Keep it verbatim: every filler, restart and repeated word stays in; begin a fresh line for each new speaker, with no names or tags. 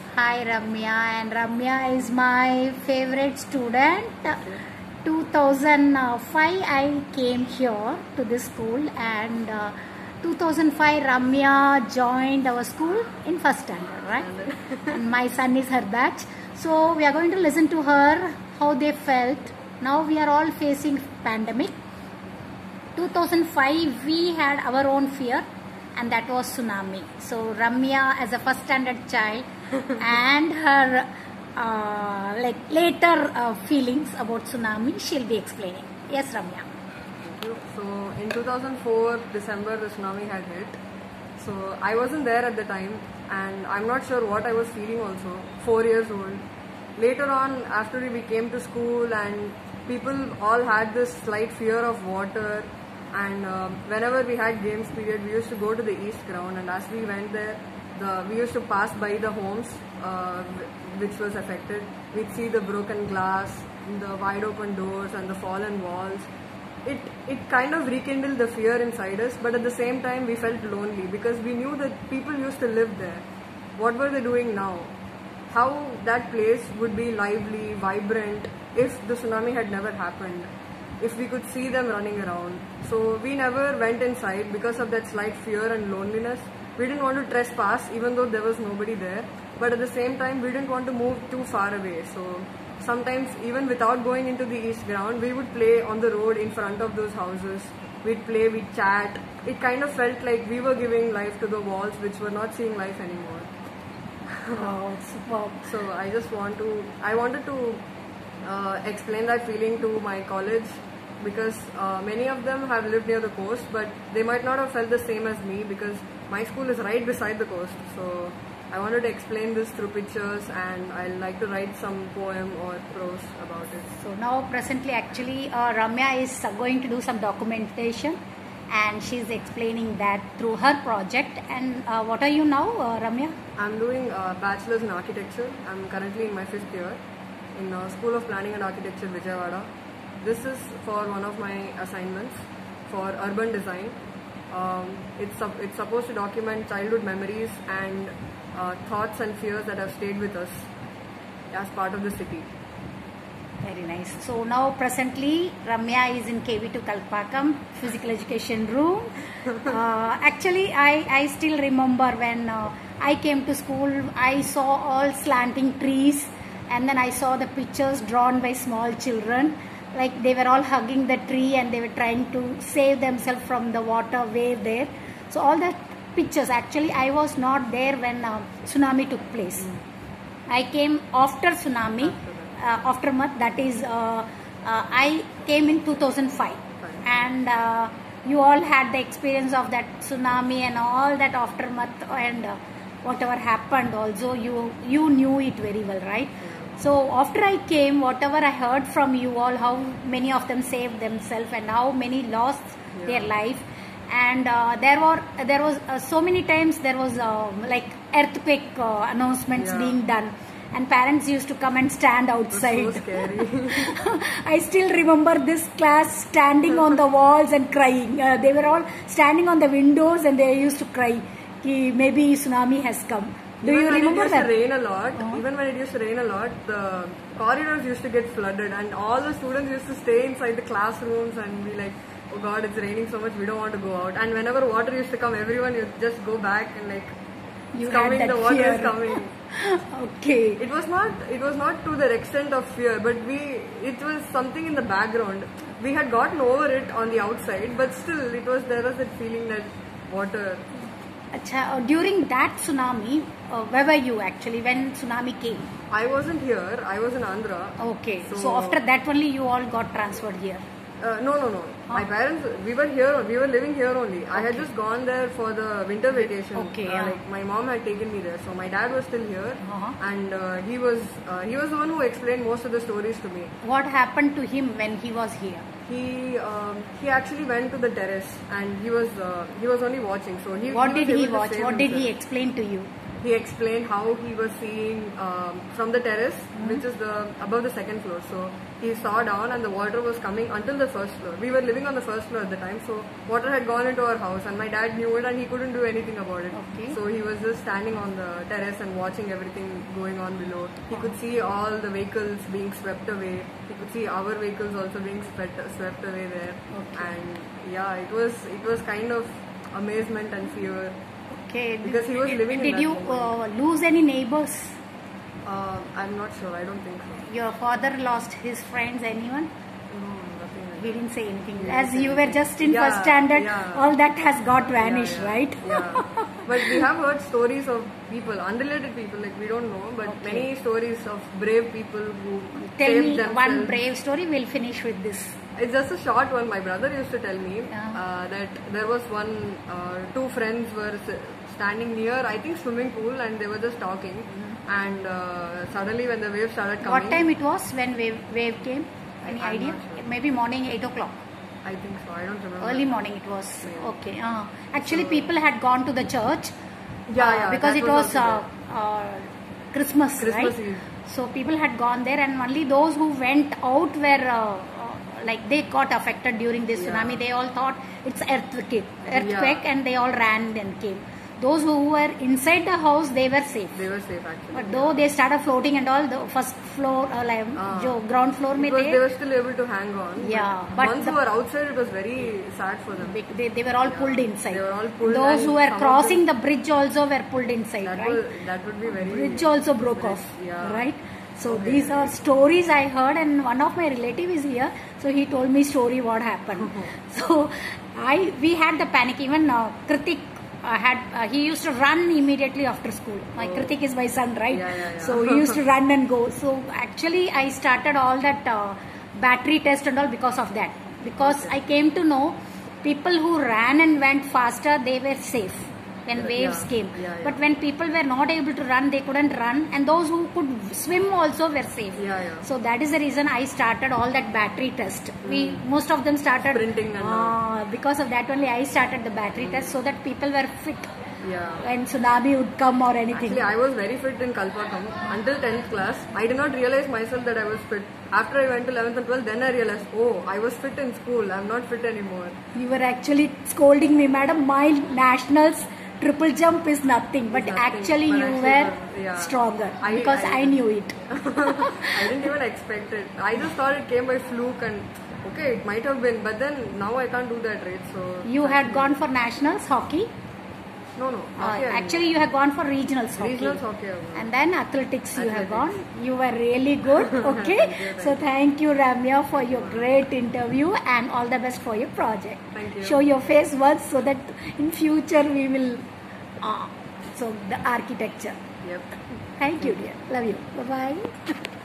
Hi Ramya, and Ramya is my favorite student. two thousand five I came here to this school, and uh, two thousand five Ramya joined our school in first standard, right? And my son is her batch. So we are going to listen to her how they felt. Now we are all facing pandemic. two thousand five we had our own fear, and that was tsunami. So Ramya, as a first standard child, and her uh, like later uh, feelings about tsunami, she'll be explaining. Yes, Ramya.
Thank you. So in two thousand four December, the tsunami had hit. So I wasn't there at the time, and I'm not sure what I was feeling also. Four years old. Later on, after we came to school, and people all had this slight fear of water. And um, whenever we had games period, we used to go to the east ground, and as we went there, the we used to pass by the homes uh, which was affected. We'd see the broken glass, the wide open doors, and the fallen walls. It it kind of rekindled the fear inside us, but at the same time we felt lonely because we knew that people used to live there. What were they doing now? How that place would be lively, vibrant if the tsunami had never happened. If we could see them running around. So we never went inside because of that slight fear and loneliness. We didn't want to trespass even though there was nobody there. But at the same time, we didn't want to move too far away. So sometimes even without going into the east ground, we would play on the road in front of those houses. We'd play, we'd chat. It kind of felt like we were giving life to the walls which were not seeing life anymore.
Oh, superb.
So I just want to, I wanted to uh, explain that feeling to my college, because uh, many of them have lived near the coast, but they might not have felt the same as me because my school is right beside the coast. So I wanted to explain this through pictures, and I like to write some poem or prose about it.
So now presently actually uh, Ramya is uh, going to do some documentation, and she's explaining that through her project. And uh, what are you now, uh, Ramya?
I'm doing a bachelor's in architecture. I'm currently in my fifth year in uh, School of Planning and Architecture, Vijayawada. This is for one of my assignments for urban design. Um, it's, it's supposed to document childhood memories and uh, thoughts and fears that have stayed with us as part of the city.
Very nice. So now presently Ramya is in K V two Kalpakam physical education room. Uh, actually I, I still remember when uh, I came to school, I saw all slanting trees, and then I saw the pictures drawn by small children. Like they were all hugging the tree and they were trying to save themselves from the water wave there. So all the pictures, actually I was not there when uh, tsunami took place. Mm. I came after tsunami, uh, aftermath, that is, uh, uh, I came in two thousand five. Right. And uh, you all had the experience of that tsunami and all that aftermath, and uh, whatever happened also, you, you knew it very well, right? Mm. So after I came, whatever I heard from you all, how many of them saved themselves and how many lost yeah. their life, and uh, there were there was uh, so many times there was uh, like earthquake uh, announcements yeah. being done, and parents used to come and stand outside.
It was so scary.
I still remember this class standing on the walls and crying. Uh, they were all standing on the windows and they used to cry. Ki maybe tsunami has come. Do
even
you
when
remember
it used
that?
to rain a lot,
uh-huh.
even when it used to rain a lot, the corridors used to get flooded, and all the students used to stay inside the classrooms and be like, oh God, it's raining so much, we don't want to go out. And whenever water used to come, everyone used to just go back and like,
you
it's coming, the water
fear.
is coming.
Okay.
It was not, it was not to the extent of fear, but we, it was something in the background. We had gotten over it on the outside, but still, it was, there was that feeling that water.
Achha, during that tsunami, uh, where were you actually when tsunami came?
I wasn't here, I was in Andhra.
Okay, so, so after that only you all got transferred here?
Uh, no, no, no. Huh? My parents, we were here, we were living here only. Okay. I had just gone there for the winter vacation.
Okay,
uh,
yeah.
Like my mom had taken me there, so my dad was still here,
uh-huh.
and uh, he was uh, he was the one who explained most of the stories to me.
What happened to him when he was here?
He um, he actually went to the terrace, and he was uh, he was only watching. So he.
What
he
did he watch?
What
himself. Did he explain to you?
he explained how he was seeing um, from the terrace, mm-hmm. which is the above the second floor. So he saw down, and the water was coming until the first floor. We were living on the first floor at the time, so water had gone into our house, and my dad knew it, and he couldn't do anything about it.
Okay.
So he was just standing on the terrace and watching everything going on below. He could see all the vehicles being swept away. He could see our vehicles also being swept swept away there.
Okay.
And yeah, it was it was kind of amazement and fear.
Okay.
Because he was living in
Did
that
you uh, lose any neighbors?
Uh, I'm not sure. I don't think so.
Your father lost his friends, anyone?
No, nothing like
He didn't say anything.
He
As
didn't
you
say
were
anything.
just in
Yeah,
first standard,
yeah.
all that has got vanished,
Yeah, yeah,
right?
Yeah. But we have heard stories of people, unrelated people, like we don't know, but
Okay.
many stories of brave people who
Tell
saved
me
themselves.
one brave story. We'll finish with this.
It's just a short one. My brother used to tell me
Yeah.
uh, that there was one, uh, two friends were s- standing near, I think, swimming pool, and they were just talking. Mm-hmm. And uh, suddenly, when the wave started coming,
What time it was when wave, wave came? Any
I'm
idea?
not sure.
Maybe morning eight o'clock.
I think so. I don't remember.
Early morning it was.
Yeah.
Okay. Uh, actually,
So-
people had gone to the church.
Yeah,
uh,
yeah,
because
that
it
was
was,
also
uh, uh, Christmas,
Christmas
right?
Eve.
So people had gone there, and only those who went out were uh, uh, like they got affected during this
Yeah.
tsunami. They all thought it's earthquake, earthquake,
Yeah.
and they all ran and came. Those who were inside the house, they were safe.
They were safe actually.
But though they started floating and all, the first floor, uh, like
Ah.
जो ground floor में
Because
थे,
they were still able to hang on.
Yeah,
But,
but
once
the-
they were outside, it was very sad for them.
they, they, they were all pulled inside.
They were all pulled
Those
and
who were
some of
crossing
them-
the bridge also were pulled inside,
That
right?
would that would be very.
Bridge also broke
very-
off,
Yeah.
right? So
Okay.
these are stories I heard, and one of my relative is here, so he told me story what happened. So I we had the panic. Even uh, Kritik uh, had uh, he used to run immediately after school. My
Oh.
Kritik is my son, right?
Yeah, yeah, yeah.
So he used to run and go. So actually I started all that uh, battery test and all because of that. Because
Okay.
I came to know people who ran and went faster, they were safe when waves
Yeah,
came.
yeah, yeah.
But when people were not able to run, they couldn't run, and those who could swim also were safe.
Yeah, yeah.
So that is the reason I started all that battery test. We most of them started
Sprinting and
uh, because of that only I started the battery test, so that people were fit
Yeah.
when tsunami would come or anything.
Actually, I was very fit in Kalpakam until tenth class. I did not realize myself that I was fit. After I went to eleventh and twelfth, then I realized, oh, I was fit in school. I'm not fit anymore.
You were actually scolding me, madam. My nationals triple jump is nothing, but
Nothing.
actually
But
you
actually
were
it was- yeah.
stronger
I-
because I,
I-
knew it.
I didn't even expect it. I just thought it came by fluke and okay, it might have been, but then now I can't do that, right? So
You had gone for nationals hockey.
no, no.
Uh,
hockey I
actually, you have gone for regionals
didn't.
hockey.
regionals hockey. I won.
And then athletics you have gone.
Athletics.
You were really good. Okay.
Thank you, thank
So thank you, Ramya, for your great interview, and all the best for your project.
Thank you.
Show your face once so that in future we will. Uh, so the architecture.
Yep.
Thank you, dear. Love you. Bye bye.